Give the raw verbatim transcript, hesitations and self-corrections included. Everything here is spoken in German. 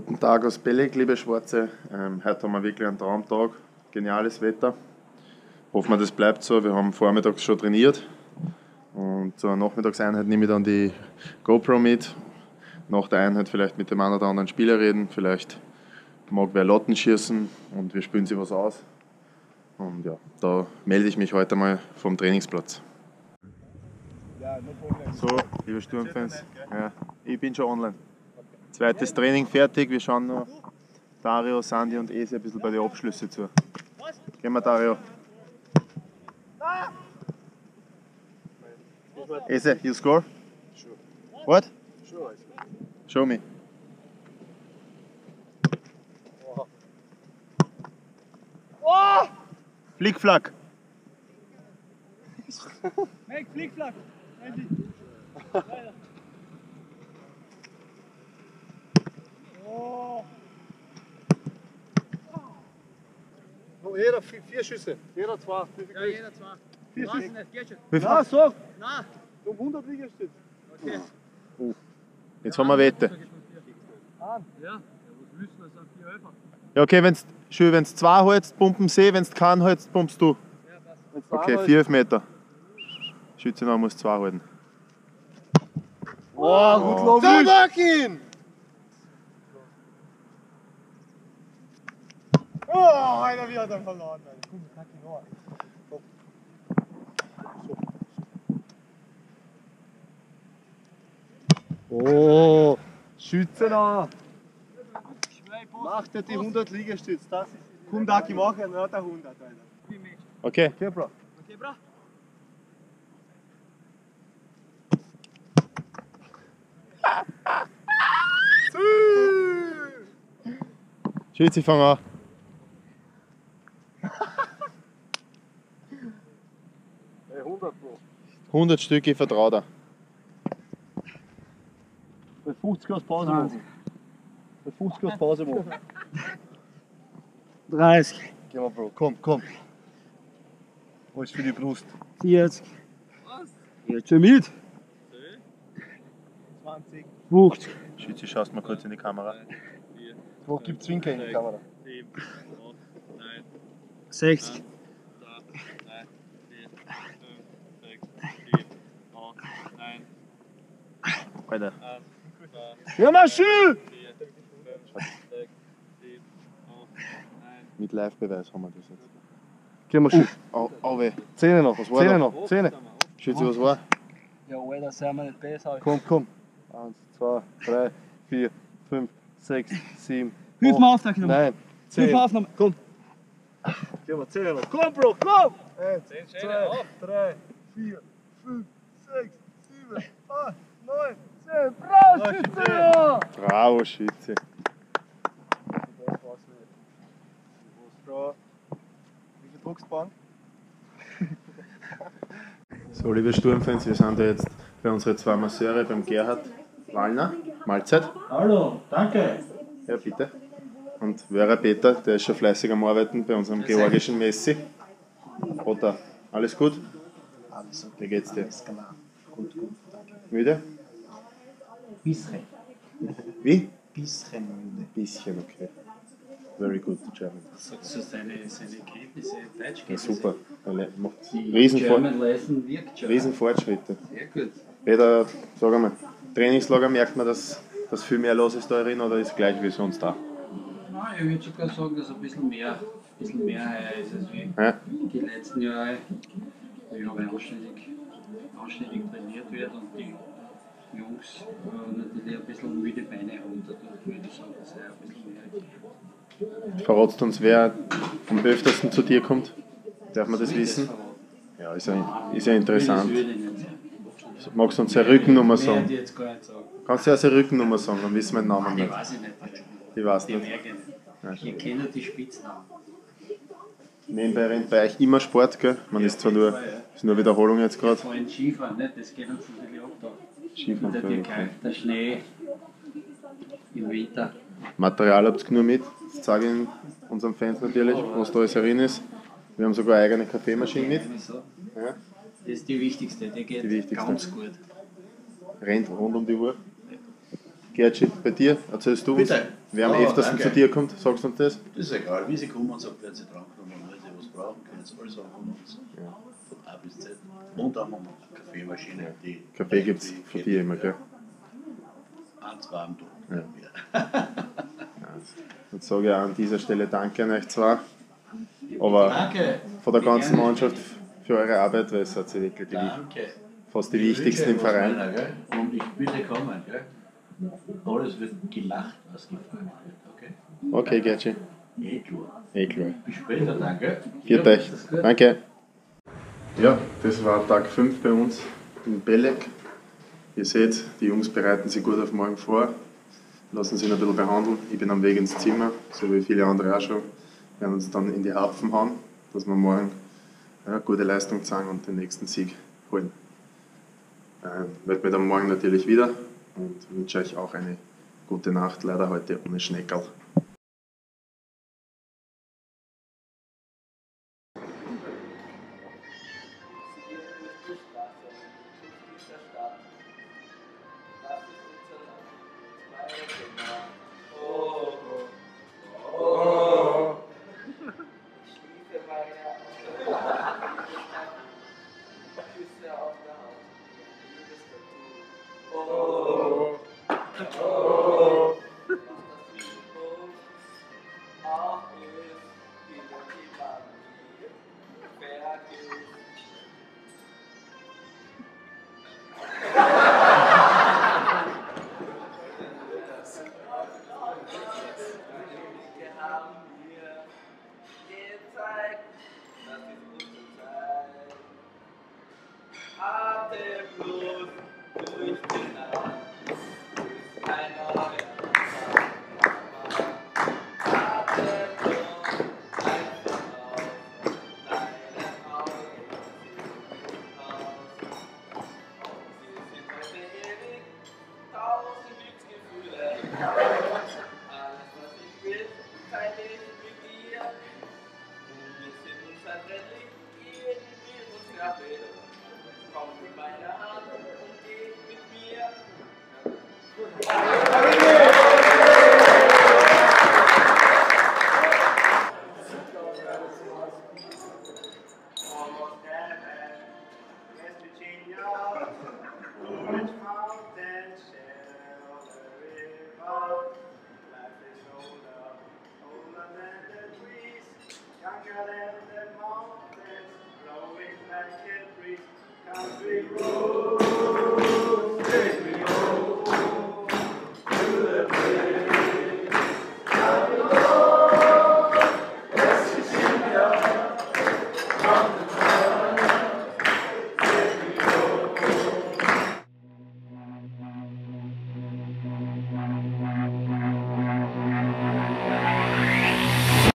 Guten Tag aus Belleg, liebe Schwarze. Ähm, heute haben wir wirklich einen Traumtag, geniales Wetter. Hoffen wir, das bleibt so. Wir haben vormittags schon trainiert und zur Nachmittagseinheit nehme ich dann die GoPro mit. Nach der Einheit vielleicht mit dem einen oder anderen Spieler reden, vielleicht mag wer Latten schießen und wir spielen sich was aus. Und ja, da melde ich mich heute mal vom Trainingsplatz. So, liebe Sturmfans, ja, ich bin schon online. Zweites Training fertig, wir schauen noch Dario, Sandy und Ese ein bisschen bei den Abschlüssen zu. Gehen wir, Dario. Ese, you score? Sure. What? Sure. Show me. Oh! Oh! Flickflack. Make Flickflack. Oh! Oh, jeder vier, vier Schüsse. Jeder zwei. Wie viel Ja, kriegst jeder zwei. Vier Weiß Schüsse. ich nicht, geht schon. Wie viel? Ja, so. Nein. Um hundert Liegestütze. Okay. Jetzt haben wir Wette. Ah. Ja, was müssen wir sagen? Vier Helfer. Ja, okay, wenn's, schön, wenn du zwei hältst, pumpen sie, wenn du keinen hältst, pumpst du. Ja, passt. Wenn's da Okay, einmal vier Meter. Schützenau muss zwei halten. Oh, gut laufen. So, Markin! Oh, Alter, wie hat er verloren, Alter. Komm, kack ihn noch. Komm. So. Oh, Schützenau. Mach dir die hundert Liegestütze. Das ist. Komm, Daki, mach ja noch der hundert, Alter. Okay. Okay, Bro. Okay, bra. Schütze, fang an. Hey, hundert, Bro. hundert Stück, ich vertraue dir. Bei fünfzig Grad Pause machen. Bei fünfzig Grad Pause machen. dreißig. Geh mal, Bro. Komm, komm. Alles für die Brust. vierzig. Was? Jetzt schon mit. zwanzig. fünfzig. Schütze, schaust mal kurz in die Kamera. Wo gibt's Winkel in die Kamera? sieben, acht, neun, sechzig. Alter. Ja, mach schön! Mit Live-Beweis haben wir das jetzt. Geh mal schön. Au, au weh. Zähne noch, Was war Zähne da? noch, Zähne. Schütze, was war? Ja, Alter, sind wir nicht besser. Komm, komm. Eins, zwei, drei, vier, fünf, sechs, sieben. Hilf mir auf, da Knopf. Nein, Hilf zehn. mir auf, nochmal. Komm. Geh mal, Zähne noch. Komm, Bro, komm! Eins, zwei, drei, vier, fünf, sechs, sieben, acht, neun, zehn. Bravo, Schütze! Bravo, Schütze. Wie viel Drucksbahn? So, liebe Sturmfans, wir sind da jetzt bei unseren zwei Masseure, beim Gerhard Wallner. Mahlzeit. Hallo, danke. Ja, bitte. Und Vera Peter, der ist schon fleißig am Arbeiten bei unserem georgischen Messi. Otta, alles gut? Alles okay. Wie geht's dir? Alles klar. Gut, gut. Müde? Bisschen. Wie? Bisschen müde. Bisschen, okay. Very good, German. Sagst du seine, seine Kenntnisse, Ja, Deutschkenntnisse? super. Er macht Die Riesenfor German Lesson wirkt schon. Riesenfortschritte. Sehr gut. Jeder, sag einmal, Trainingslager merkt man, dass, dass viel mehr los ist da drin oder ist gleich wie sonst da? Nein, ich würde sogar sagen, dass ein bisschen mehr, ein bisschen mehr heuer ist als wie Ja? die letzten Jahre. Ja, weil anständig, anständig trainiert wird und die Jungs äh, natürlich ein bisschen müde Beine haben. Dadurch würde ich sagen, dass er ein bisschen mehr ist. Verratst uns, wer am öftersten zu dir kommt? Darf man das Soll ich wissen? verraten? Ja, ist ja, ist ja interessant. Das würde ich nicht sagen. Magst du uns seine Rückennummer Mehr sagen? hätte ich jetzt gar nicht sagen. Kannst du ja seine Rückennummer sagen, dann wissen wir den Namen Die nicht. weiß ich nicht. Die weiß Die nicht. merke ich Ja. nicht. Ich kenne die Spitznamen. Nebenbei rennt bei euch immer Sport, gell? Man ist zwar nur, ist nur Wiederholung jetzt gerade. Vor allem Skifahren, nicht? Das geht uns natürlich auch da. In Skifahren, der okay. Türkei, der Schnee im Winter. Material habt ihr genug mit. Das zeige ich unseren Fans natürlich, was da alles herin ist. Wir haben sogar eine eigene Kaffeemaschine mit. Kann ich sagen. Ja. Das ist die wichtigste, die geht Die wichtigste. ganz gut. Rennt rund um die Uhr. Gertschi, bei dir, erzählst du uns, Bitte. wer am Oh, öftersten danke. zu dir kommt, sagst du uns das? Das ist egal, wie sie kommen und sagt, werden sie drangenommen, wenn sie was brauchen, können sie alles haben von uns. Ja. Von A bis Z. Und dann haben wir noch eine Kaffeemaschine. Die Kaffee gibt es von dir immer, gell? Ein, zwei am Tag. Ja. Ja. Dann sage ich auch an dieser Stelle Danke an euch zwei. Aber Danke. von der ganzen Gerne. Mannschaft für eure Arbeit, weil es hat sie wirklich die, Danke. fast die wichtigsten im Ich wünsche euch was Verein. meiner, gell? Und ich bitte kommen, gell? Alles wird gelacht, was gefragt wird, okay? Okay, Gertschi, Eh klar. eh klar. Bis später, danke. Viert euch. Danke. Ja, das war Tag fünf bei uns in Belek. Ihr seht, die Jungs bereiten sich gut auf morgen vor, lassen sich ein bisschen behandeln. Ich bin am Weg ins Zimmer, so wie viele andere auch schon. Wir werden uns dann in die Harpfen hauen, dass wir morgen ja, gute Leistung zeigen und den nächsten Sieg holen. Ähm, melde mich dann morgen natürlich wieder und wünsche euch auch eine gute Nacht, leider heute ohne Schneckerl. Atemlos durch die Nacht ist ein neuer Tag. Atemlos einfach aus deinen Augen sieht aus. Und sie sind heute ewig tausend Glücksgefühle. Alles, was ich will, teile ich mit dir. Und wir sind unzertrennlich, irgendwie unsere Abwählung. Komm in meine Hand und geh mit mir. Almost heaven, West Virginia, which mountain shall the river? Life is older, older than the trees, younger than the mountains, blowing like a breeze. Country road.